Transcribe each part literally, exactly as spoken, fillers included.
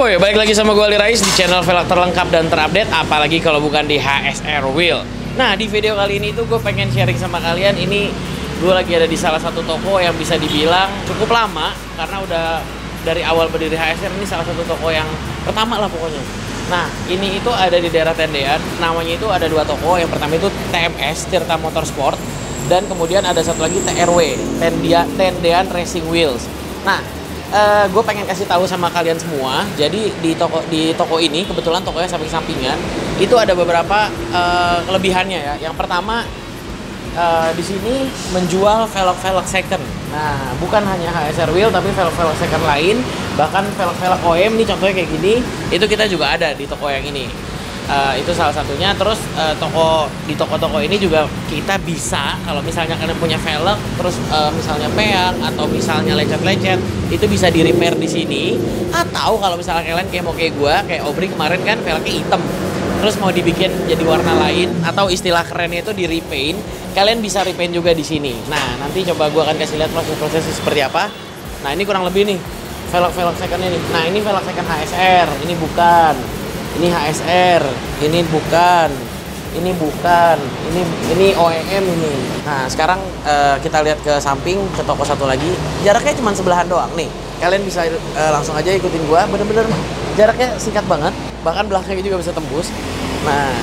boy, balik lagi sama gue Ali Rais di channel velg terlengkap dan terupdate, apalagi kalau bukan di H S R Wheel. Nah, di video kali ini tuh gue pengen sharing sama kalian. Ini gue lagi ada di salah satu toko yang bisa dibilang cukup lama, karena udah dari awal berdiri H S R. Ini salah satu toko yang pertama lah pokoknya. Nah, ini itu ada di daerah Tendean. Namanya itu ada dua toko. Yang pertama itu T M S, Tirta Motorsport, dan kemudian ada satu lagi T R W, Tendean, Tendean Racing Wheels. Nah, Uh, gue pengen kasih tahu sama kalian semua. Jadi di toko di toko ini kebetulan tokonya samping-sampingan. Itu ada beberapa uh, kelebihannya ya. Yang pertama, uh, di sini menjual velg-velg second. Nah, bukan hanya H S R Wheel tapi velg-velg second lain, bahkan velg-velg O E M nih contohnya kayak gini. Itu kita juga ada di toko yang ini. Uh, itu salah satunya. Terus uh, toko di toko-toko ini juga kita bisa, kalau misalnya kalian punya velg terus uh, misalnya peang atau misalnya lecet-lecet, itu bisa di repair di sini. Atau kalau misalnya kalian kayak mau kayak gua, kayak Obri kemarin kan velgnya hitam, terus mau dibikin jadi warna lain atau istilah kerennya itu di repaint, kalian bisa repaint juga di sini. Nah, nanti coba gua akan kasih lihat proses-prosesnya seperti apa. Nah, ini kurang lebih nih velg-velg second ini. Nah, ini velg second H S R, ini bukan. Ini H S R, ini bukan, ini bukan, ini ini O E M ini. Nah, sekarang uh, kita lihat ke samping, ke toko satu lagi. Jaraknya cuma sebelahan doang nih. Kalian bisa uh, langsung aja ikutin gua. Bener-bener jaraknya singkat banget. Bahkan belakangnya juga bisa tembus. Nah,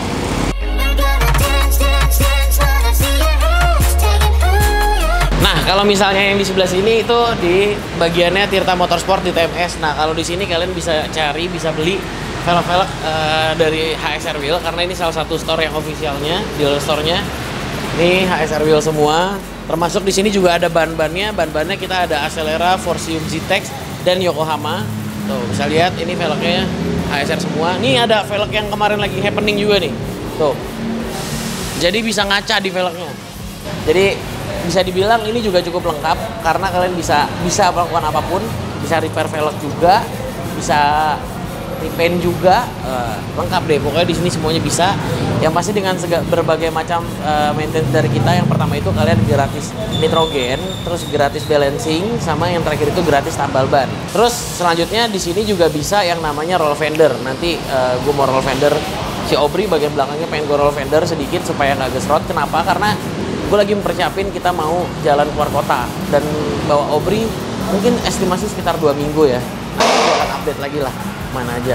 Nah, kalau misalnya yang di sebelah sini itu di bagiannya Tirta Motorsport di T M S. Nah, kalau di sini kalian bisa cari, bisa beli velg-velg uh, dari H S R Wheel, karena ini salah satu store yang officialnya, dealer store-nya. Ini H S R Wheel semua. Termasuk di sini juga ada ban-bannya. Ban-bannya kita ada Acelera, Forcium Z-Tex, dan Yokohama. Tuh, bisa lihat ini velgnya H S R semua. Nih ada velg yang kemarin lagi happening juga nih. Tuh. Jadi bisa ngaca di velgnya. Jadi bisa dibilang ini juga cukup lengkap, karena kalian bisa bisa melakukan apapun, bisa repair velg juga, bisa repaint juga, uh, lengkap deh. Pokoknya di sini semuanya bisa. Yang pasti dengan sega, berbagai macam uh, maintenance dari kita. Yang pertama itu kalian gratis nitrogen, terus gratis balancing, sama yang terakhir itu gratis tambal ban. Terus selanjutnya di sini juga bisa yang namanya roll fender. Nanti uh, gue mau roll fender, si Obri bagian belakangnya pengen gue roll fender sedikit supaya nggak gesrot. Kenapa? Karena gue lagi mempersiapin kita mau jalan keluar kota dan bawa Obri mungkin estimasi sekitar dua minggu ya. Nanti gue akan update lagi lah mana aja.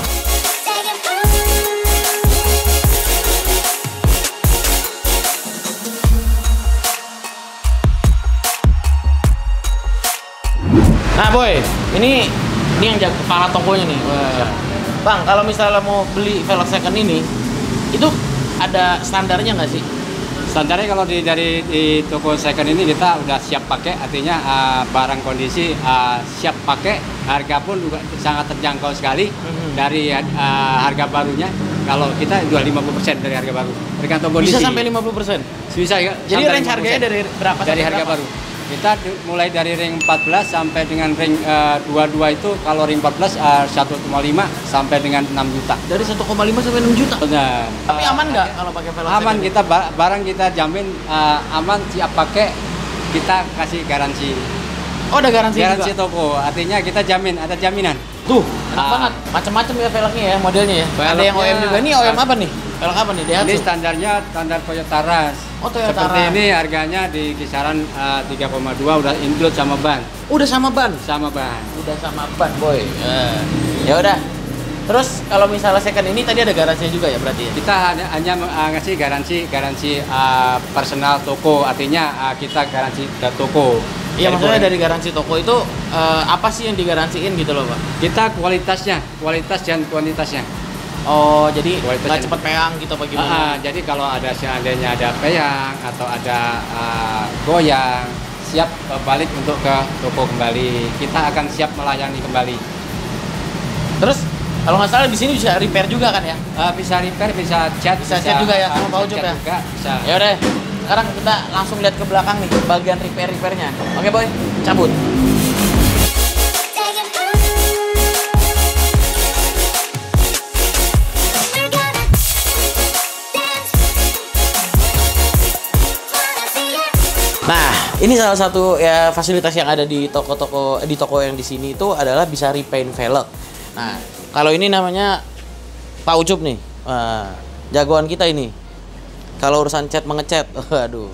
Nah boy, ini ini yang jaga kepala tokonya nih. Wah. Bang, kalau misalnya mau beli velg second ini, itu ada standarnya nggak sih? Standarnya kalau di, dari di toko second ini kita udah siap pakai, artinya uh, barang kondisi uh, siap pakai, harga pun juga sangat terjangkau sekali. Mm-hmm. Dari uh, harga barunya. Kalau kita jual lima puluh persen dari harga baru, tergantung kondisi. Bisa sampai lima puluh persen? Bisa ya. Jadi range harganya dari berapa? Dari harga berapa? Baru. Kita mulai dari ring empat belas sampai dengan ring uh, dua puluh dua itu, kalau ring empat belas uh, satu koma lima sampai dengan enam juta. Dari satu koma lima sampai enam juta? Benar. Tapi aman nggak kalau pakai velg? Aman, kita barang kita jamin uh, aman, siap pakai, kita kasih garansi. Oh, ada garansi, garansi juga? Toko, artinya kita jamin, ada jaminan. Tuh, enak uh, banget. Macam-macam ya velgnya ya, modelnya ya. Velgnya, ada yang O E M juga. Ini O E M apa nih? Velg apa nih? Daihatsu? Ini standarnya standar Toyota Rush. Oh, Toyota Seperti Rush. ini harganya di kisaran uh, tiga koma dua, udah include sama ban. Udah sama ban? Sama ban. Udah sama ban, boy. Uh, ya udah. Terus kalau misalnya second ini tadi ada garansinya juga ya berarti ya? Kita hanya, hanya uh, ngasih garansi garansi uh, personal toko, artinya uh, kita garansi dari toko. Iya, maksudnya dari garansi toko itu uh, apa sih yang digaransiin gitu loh, Pak? Kita kualitasnya, kualitas dan kuantitasnya. Oh, jadi nggak cepet peang gitu apa gimana? Uh, jadi kalau ada seandainya ada peang atau ada uh, goyang, siap balik untuk ke toko kembali. Kita akan siap melayani kembali. Terus kalau nggak salah di sini bisa repair juga kan ya? Uh, bisa repair, bisa cat, bisa, bisa cat juga ya, sama Pak Ucup ya? Juga, bisa. Ya udah. Sekarang kita langsung lihat ke belakang nih, bagian repair-repairnya. Oke boy, cabut. Nah, ini salah satu ya fasilitas yang ada di toko-toko di toko yang di sini itu adalah bisa repaint velg. Nah, kalau ini namanya Pak Ucup nih. Wah, jagoan kita ini. Kalau urusan cat mengecat, waduh.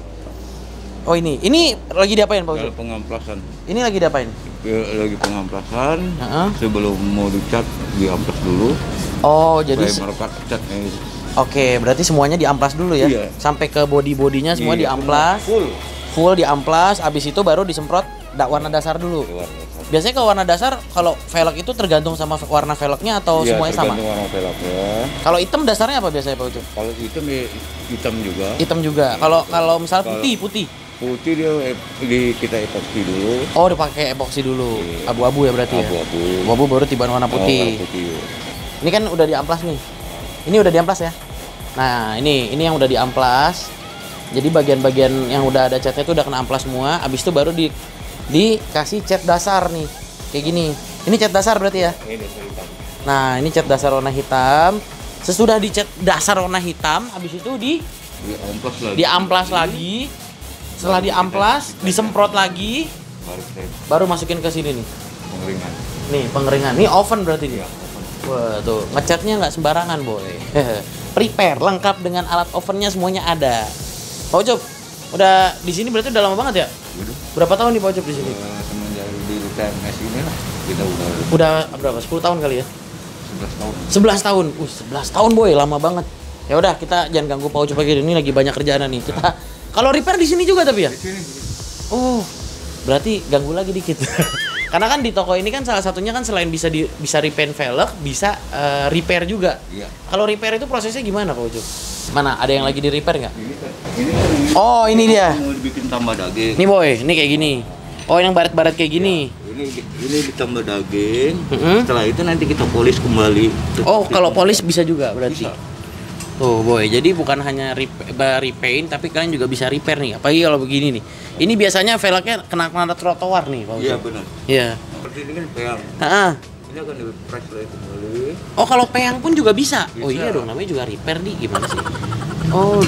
Oh ini, ini lagi diapain Pak Ucup? Pengamplasan. Ini lagi diapain? Lagi pengamplasan. Uh-huh. Sebelum mau dicat, diamplas dulu. Oh, jadi supaya merekat catnya. Oke, berarti semuanya diamplas dulu ya? Iya. Sampai ke body-bodinya semua Iya, diamplas. Full. Full diamplas, abis itu baru disemprot da- warna dasar dulu. Biasanya kalau warna dasar, kalau velg itu tergantung sama warna velgnya atau Iya, semuanya sama? tergantung warna velgnya. Kalau hitam dasarnya apa biasanya Pak Ucup? Kalau hitam ya hitam juga. Hitam juga. Kalau kalau misal Kalau- putih, putih. Putih dia ep- di kita epoksi dulu. Oh, dipakai epoksi dulu. Iya. Abu-abu ya berarti ya? Abu-abu. Abu-abu baru tiban warna Oh, putih. warna putih. Ini kan udah diamplas nih. Ini udah diamplas ya. Nah, ini ini yang udah diamplas. Jadi bagian-bagian yang udah ada catnya itu udah kena amplas semua. Abis itu baru di dikasih cat dasar nih. Kayak gini. Ini cat dasar berarti ya? Ini dasar hitam. Nah, ini cat dasar warna hitam. Sesudah dicat dasar warna hitam, habis itu di Diamplas lagi. diamplas lagi. Setelah diamplas, disemprot lagi, Baru kita baru masukin ke sini nih. pengeringan. Nih, pengeringan. Ini oven berarti nih. Iya, oven. Wah, tuh, ngecatnya nggak sembarangan, boy. Prepare, lengkap dengan alat ovennya semuanya ada. Pak Ucup, udah di sini berarti udah lama banget ya? Udah. Berapa tahun nih Pak Ucup di sini? Eh, semenjak di T M S ini lah kita udah Udah berapa? sepuluh tahun kali ya? sebelas tahun. sebelas tahun. Uh, sebelas tahun, boy, lama banget. Ya udah, kita jangan ganggu Pak Ucup lagi, ini lagi banyak kerjaan nih. Kita kalau repair di sini juga tapi ya? Di sini. Oh, berarti ganggu lagi dikit. Karena kan di toko ini kan salah satunya kan selain bisa di, bisa repaint velg, bisa eh, repair juga. Iya. Kalau repair itu prosesnya gimana Pak Ucup? Mana? Ada yang lagi di repair nggak? Ini kan ini kan Oh, ini dia. mau dibikin tambah daging. Nih boy, ini kayak gini. Oh, yang baret-baret kayak gini. Ini ini ditambah daging. Mm-hmm. Setelah itu nanti kita polis kembali. Oh, kalau polis bisa juga berarti. Bisa. Tuh boy, jadi bukan hanya rep- ba- repaint, tapi kalian juga bisa repair nih. Apalagi kalau begini nih. Ini biasanya velgnya kena kena trotoar nih, Pak Iya Ucup. benar. Iya. Seperti ini kan peyang. Heeh. Ini akan di-press lagi kembali. Oh, kalau peyang pun juga bisa. Oh Bisa. iya dong, namanya juga repair nih. Gimana sih? Oh.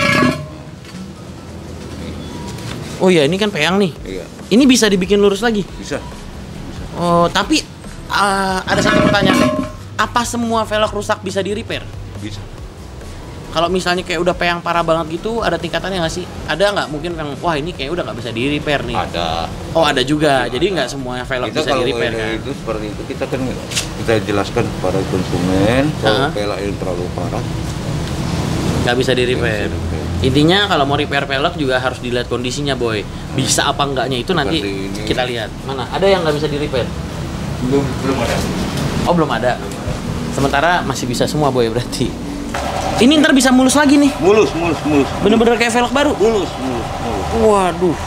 Oh iya, ini kan peyang nih. Iya, Ini bisa dibikin lurus lagi. bisa. Oh, tapi ah, ada satu pertanyaan nih. Apa semua velg rusak bisa di repair? Bisa. Kalau misalnya kayak udah peyang parah banget gitu, ada tingkatannya nggak sih? Ada nggak mungkin yang wah ini kayak udah nggak bisa di repair nih? Ada. Oh ada juga, jadi nggak semua velg Kita bisa kalau di repair kayak kan? itu seperti itu kita kan kita jelaskan kepada konsumen kalau Uh-huh. pelak yang terlalu parah Nggak bisa di repair. nggak bisa di-repair. Intinya kalau mau repair velg juga harus dilihat kondisinya boy. Bisa apa enggaknya itu nanti Seperti ini. kita lihat. Mana? Ada yang nggak bisa di repair? belum belum ada. Oh belum ada. Sementara masih bisa semua boy berarti. Ini ntar bisa mulus lagi nih. Mulus, mulus, mulus. Bener-bener kayak velg baru. Mulus, mulus, mulus. Waduh.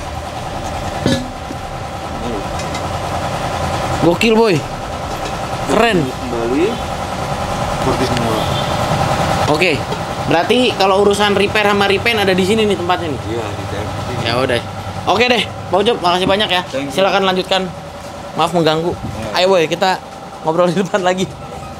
Gokil boy. Keren. Kembali seperti semula. Oke. Berarti kalau urusan repair sama repaint ada di sini nih tempatnya nih. Iya, di T M S ini. Ya udah. Oke deh, Pak Ucup, makasih banyak ya. Thank you. Silakan lanjutkan. Maaf mengganggu. Ayo boy, kita ngobrol di depan lagi.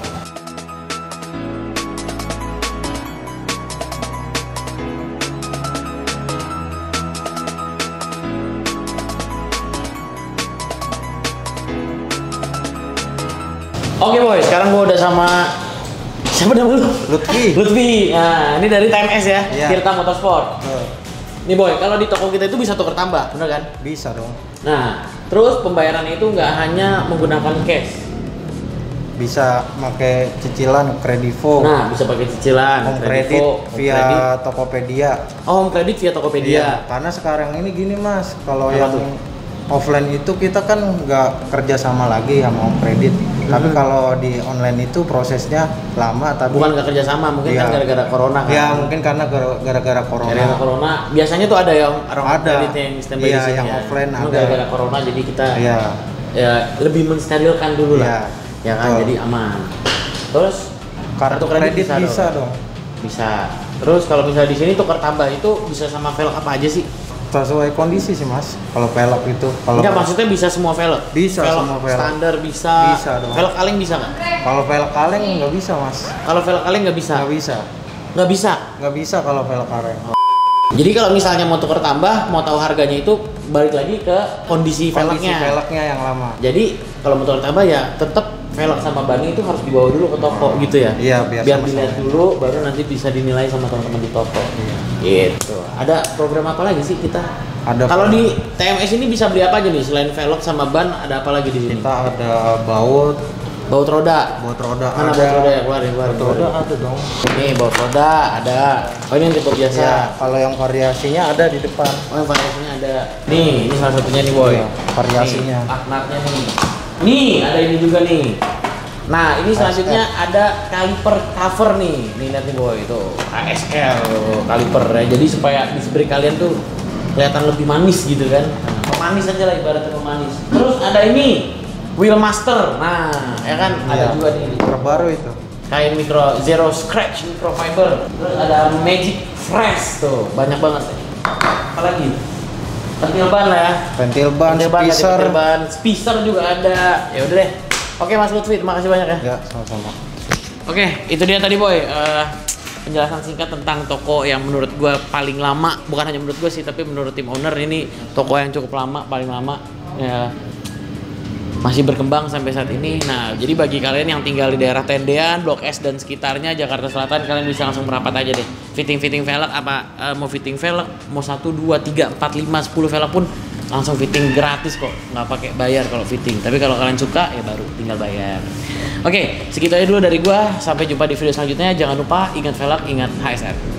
Oke boy, sekarang gua udah sama siapa nama lu? Lutfi. Lutfi. Nah, ini dari T M S ya, Iya. Tirta Motorsport. Nih boy, kalau di toko kita itu bisa tuker tambah, bener kan? Bisa dong. Nah, terus pembayarannya itu nggak hanya menggunakan cash. Bisa pakai cicilan Kredivo, Nah, bisa pakai cicilan, home Kredivo, credit home via credit. Tokopedia. Oh, home credit via Tokopedia. Iya, karena sekarang ini gini Mas, kalau Apa yang tuh? offline itu kita kan nggak kerja sama lagi sama home credit. Tapi kalau di online itu prosesnya lama, tapi Bukan nggak kerja sama, mungkin Iya. kan gara-gara corona kan. ya mungkin karena gara- gara-gara corona. Gara-gara corona, biasanya tuh ada yang orang home Ada. credit yang standby Iya, di sini yang ya. offline Cuma ada. gara-gara corona jadi kita Iya. ya lebih mensterilkan dulu lah. Iya, Ya kan, betul. jadi aman. Terus Kartu kredit bisa, dong. Bisa. Terus kalau misalnya di sini tukar tambah itu bisa sama velg apa aja sih? Sesuai kondisi sih Mas. Kalau velg itu, kalau Enggak, maksudnya bisa semua velg. Bisa velg semua velg. standar bisa. Bisa dong. Velg kaleng bisa nggak? kalau velg kaleng nggak bisa Mas. Kalau velg kaleng nggak bisa. Nggak bisa. Nggak bisa. Nggak bisa kalau velg kaleng. Jadi kalau misalnya mau tukar tambah, mau tahu harganya itu balik lagi ke kondisi, Kondisi velgnya. velgnya yang lama. Jadi kalau motor Taba ya tetap velg sama bannya itu harus dibawa dulu ke toko gitu ya. Iya, biar biar sama-sama. dilihat dulu baru nanti bisa dinilai sama teman-teman di toko. Iya. Gitu. Ada program apa lagi sih kita? Ada Kalau program. di T M S ini bisa beli apa aja nih selain velg sama ban, ada apa lagi di sini? Kita ada baut, Baut roda. baut roda Mana ada. baut roda ya? Keluarin, keluarin, Baut roda keluarin. ada dong. Nih baut roda ada. Oh ini yang tipe biasa. Ya, kalau yang variasinya ada di depan. Oh yang variasinya ada. Nih, ini salah satunya nih boy. Iya, variasinya. Nih, aknatnya nih. Nih, ada ini juga nih. Nah, ini selanjutnya ada kaliper cover nih. Nih lihat nih boy, itu A S L kaliper ya. Jadi supaya display kalian tuh kelihatan lebih manis gitu kan. Pemanis aja lah ibaratnya pemanis. Terus ada ini Wheelmaster. Nah, ya kan ada Iya, juga nih. terbaru itu. Kain mikro zero scratch microfiber. Terus ada Magic Fresh tuh, banyak banget. Apalagi? Pentil ban lah ya. Pentil ban, Pentil ban, ada spacer. pentil ban, spacer juga ada. Ya udah deh. Oke Mas Lutfi, terima kasih banyak ya. Ya, sama-sama. Oke, itu dia tadi boy. Eh, penjelasan singkat tentang toko yang menurut gua paling lama. Bukan hanya menurut gua sih, tapi menurut tim owner ini toko yang cukup lama, paling lama. Ya, masih berkembang sampai saat ini. Nah, jadi bagi kalian yang tinggal di daerah Tendean, Blok S dan sekitarnya Jakarta Selatan, kalian bisa langsung merapat aja deh. Fitting-fitting velg apa eh, mau fitting velg, mau satu, dua, tiga, empat, lima, sepuluh velg pun langsung fitting gratis kok, nggak pakai bayar kalau fitting. Tapi kalau kalian suka ya baru tinggal bayar. Oke, segitu aja dulu dari gua. Sampai jumpa di video selanjutnya. Jangan lupa ingat velg, ingat H S R.